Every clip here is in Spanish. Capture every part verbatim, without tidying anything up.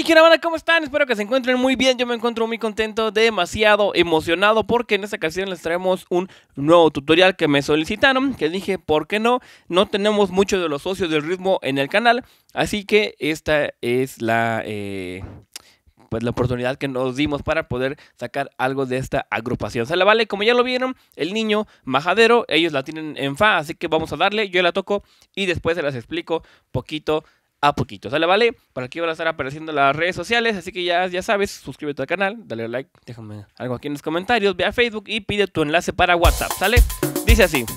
¿qué onda? ¿Cómo están? Espero que se encuentren muy bien. Yo me encuentro muy contento, demasiado emocionado, porque en esta ocasión les traemos un nuevo tutorial que me solicitaron, que dije, ¿por qué no? No tenemos muchos de los socios del ritmo en el canal, así que esta es la... Eh... pues la oportunidad que nos dimos para poder sacar algo de esta agrupación. ¿Sale? Vale, como ya lo vieron, el niño majadero, ellos la tienen en fa, así que vamos a darle, yo la toco y después se las explico poquito a poquito. ¿Sale? Vale, por aquí van a estar apareciendo las redes sociales, así que ya, ya sabes, suscríbete al canal, dale like, déjame algo aquí en los comentarios, ve a Facebook y pide tu enlace para WhatsApp, ¿sale? Dice así.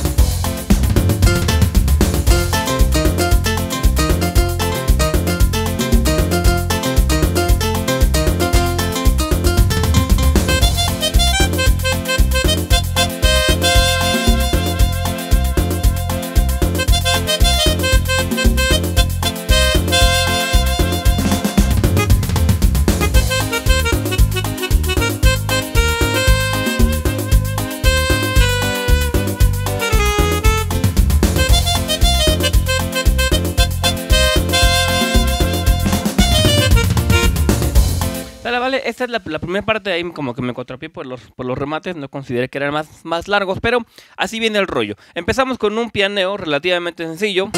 Vale, esta es la, la primera parte, ahí como que me contrapié por los, por los remates, no consideré que eran más, más largos, pero así viene el rollo. Empezamos con un pianeo relativamente sencillo,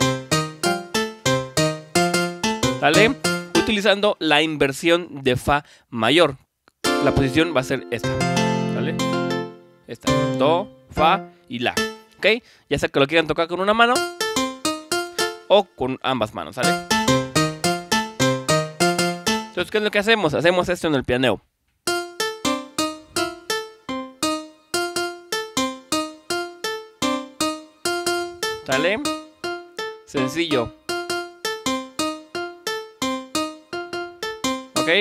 ¿sale? Utilizando la inversión de fa mayor. La posición va a ser esta, ¿sale? Esta, do, fa y la, ¿ok? Ya sea que lo quieran tocar con una mano o con ambas manos, ¿sale? Entonces, ¿qué es lo que hacemos? Hacemos esto en el pianeo. ¿Sale? Sencillo. ¿Ok?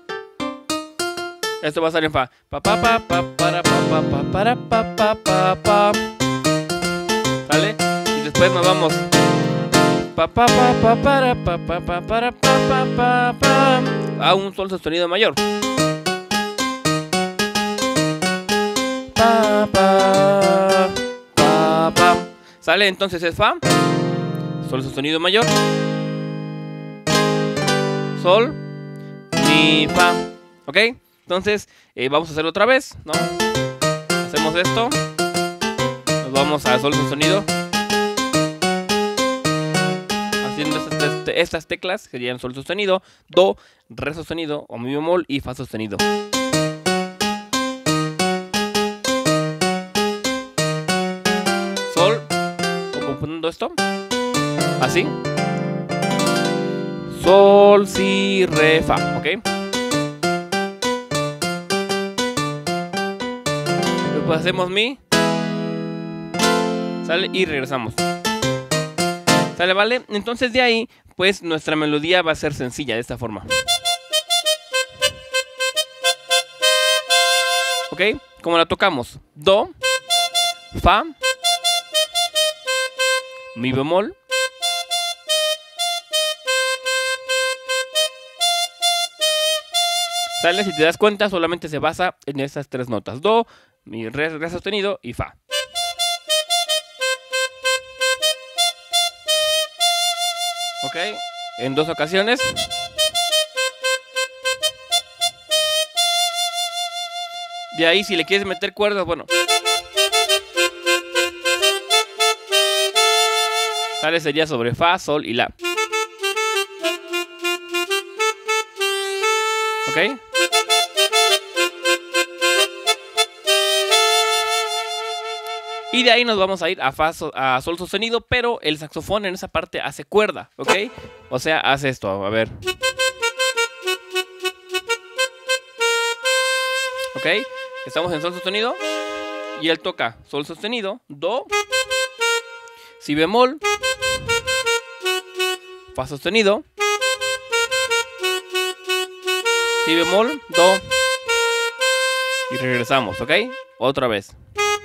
Esto va a estar en fa. Pa pa pa pa para pa pa pa para pa pa pa pa. ¿Sale? Y después nos vamos. Pa pa pa pa para pa pa pa para pa pa pa pa a un sol sostenido mayor. Pa pa pa pa. ¿Sale? Entonces es fa, sol sostenido mayor, sol, mi, fa. ¿Ok? Entonces eh, vamos a hacerlo otra vez, ¿no? Hacemos esto, nos vamos a sol sostenido, haciendo estas, estas teclas que serían sol sostenido, do, re sostenido o mi bemol y fa sostenido. Sol, o poniendo esto, así. Sol, si, re, fa, ¿ok? Después hacemos mi, sale y regresamos. ¿Sale? ¿Vale? Entonces de ahí, pues nuestra melodía va a ser sencilla de esta forma. ¿Ok? Como la tocamos. Do, fa, mi bemol, ¿sale? Si te das cuenta, solamente se basa en esas tres notas. Do, mi re, re sostenido y fa. ¿Ok? En dos ocasiones. De ahí, si le quieres meter cuerdas, bueno. Sale, sería sobre fa, sol y la. ¿Ok? Y de ahí nos vamos a ir a, fa, a sol sostenido, pero el saxofón en esa parte hace cuerda, ¿ok? O sea, hace esto, a ver. ¿Ok? Estamos en sol sostenido y él toca sol sostenido, do, si bemol, fa sostenido, si bemol, do y regresamos, ¿ok? Otra vez.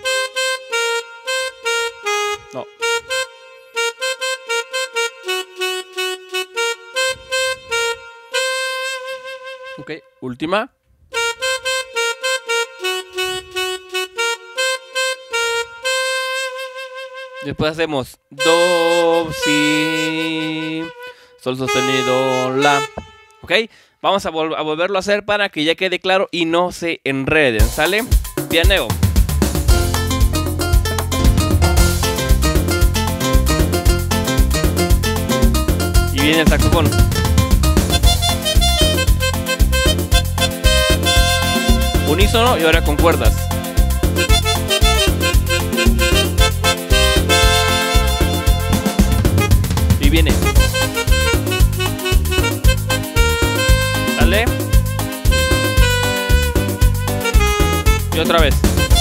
No. Ok, última. Después hacemos do, si, sol sostenido, la. ¿Ok? Vamos a, vol a volverlo a hacer para que ya quede claro y no se enreden, ¿sale? Pianeo. Y viene el saxofón. Unísono y ahora con cuerdas. Y viene. Dale. Y otra vez.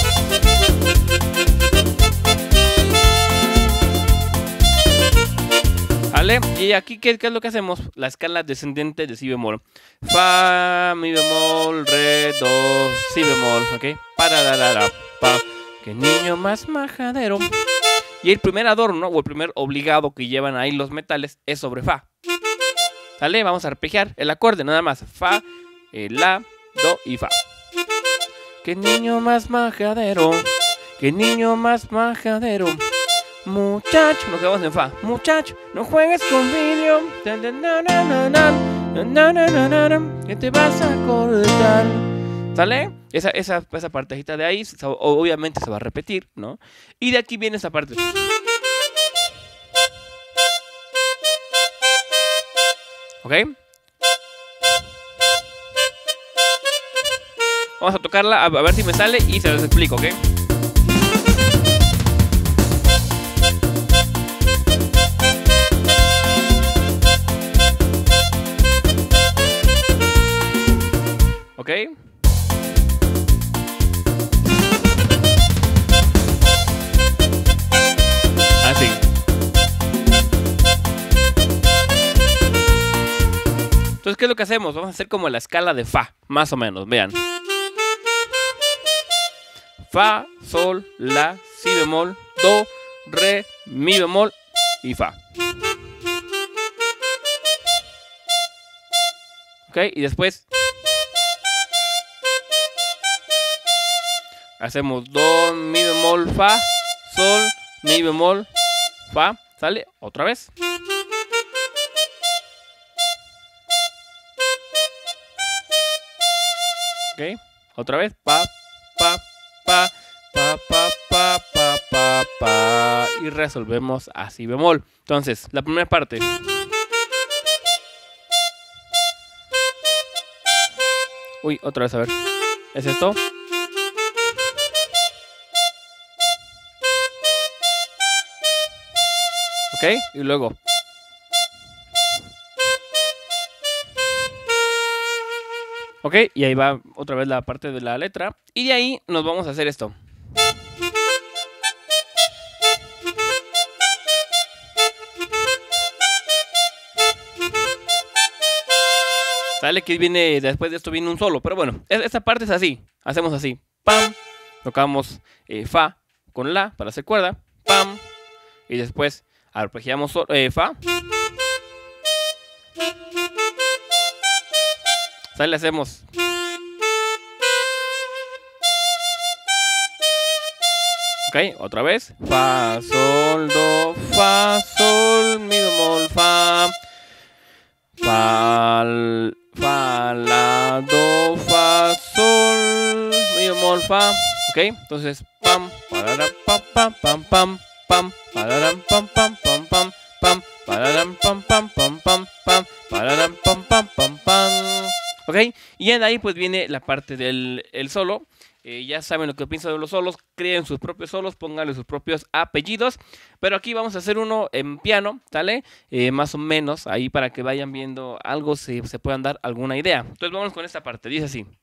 ¿Vale? Y aquí, ¿qué, ¿qué es lo que hacemos? La escala descendente de si bemol. Fa, mi bemol, re, do, si bemol, ¿ok? Para, la, la, la, pa. Qué niño más majadero. Y el primer adorno, o el primer obligado que llevan ahí los metales, es sobre fa. ¿Sale? Vamos a arpegiar el acorde, nada más. Fa, eh, la, do y fa. Qué niño más majadero. Qué niño más majadero. Muchacho, nos quedamos en fa. Muchacho, no juegues con vídeo. Que te vas a acordar. ¿Sale? Esa, esa, esa partecita de ahí obviamente se va a repetir, ¿no? Y de aquí viene esa parte. ¿Ok? Vamos a tocarla a ver si me sale y se los explico, ¿ok? ¿Ok? Así. Entonces, ¿qué es lo que hacemos? Vamos a hacer como la escala de fa, más o menos, vean. Fa, sol, la, si bemol, do, re, mi bemol y fa. ¿Ok? Y después hacemos do, mi bemol, fa, sol, mi bemol, fa. ¿Sale? Otra vez. Ok. Otra vez. Pa, pa, pa, pa, pa, pa, pa, pa, pa. Y resolvemos a si bemol. Entonces, la primera parte. Uy, otra vez, a ver. ¿Es esto? Ok, y luego. Ok, y ahí va otra vez la parte de la letra. Y de ahí nos vamos a hacer esto. Sale que viene, después de esto viene un solo. Pero bueno, esta parte es así. Hacemos así. Pam. Tocamos eh, fa con la para hacer cuerda. Pam. Y después arpegiamos eh, fa. Sale, hacemos. Ok, otra vez. Fa, sol, do, fa, sol, mi bemol, fa. Fa, fa, la, do, fa, sol, mi bemol, fa. Ok, entonces pam, pararam, pam, pam, pam, pam, pam, pararam, pam, pam, pam, pam, pam, pararam, pam, pam, pam, pam, pam, pararam, pam, pam, pam, pam. Ok, y de ahí pues viene la parte del el solo. Eh, ya saben lo que pienso de los solos, creen sus propios solos, pónganle sus propios apellidos. Pero aquí vamos a hacer uno en piano, ¿sale? Eh, más o menos, ahí para que vayan viendo algo, si se puedan dar alguna idea. Entonces vamos con esta parte, dice así.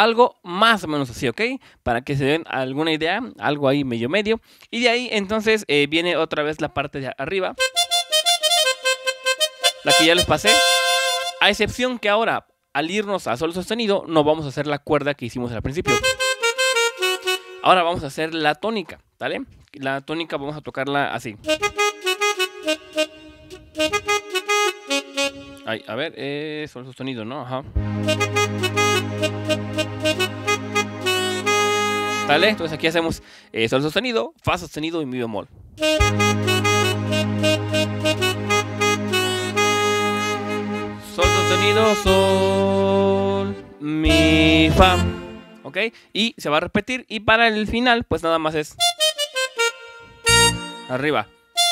algo más o menos así, ¿ok? Para que se den alguna idea, algo ahí medio medio. Y de ahí entonces eh, viene otra vez la parte de arriba, la que ya les pasé. A excepción que ahora, al irnos a sol sostenido, no vamos a hacer la cuerda que hicimos al principio. Ahora vamos a hacer la tónica, ¿vale? La tónica vamos a tocarla así. Ay, a ver, eh, sol sostenido, ¿no? Ajá. ¿Vale? Entonces aquí hacemos eh, sol sostenido, fa sostenido y mi bemol. Sol sostenido, sol, mi, fa. ¿Ok? Y se va a repetir. Y para el final, pues nada más es arriba.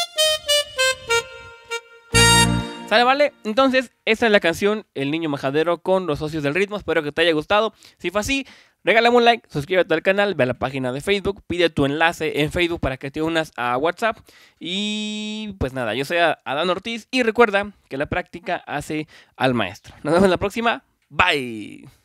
¿Sale, vale? Entonces, esta es la canción El Niño Majadero con los Socios del Ritmo. Espero que te haya gustado. Si fue así, regálame un like, suscríbete al canal, ve a la página de Facebook, pide tu enlace en Facebook para que te unas a WhatsApp. Y pues nada, yo soy Adán Ortiz y recuerda que la práctica hace al maestro. Nos vemos en la próxima. Bye.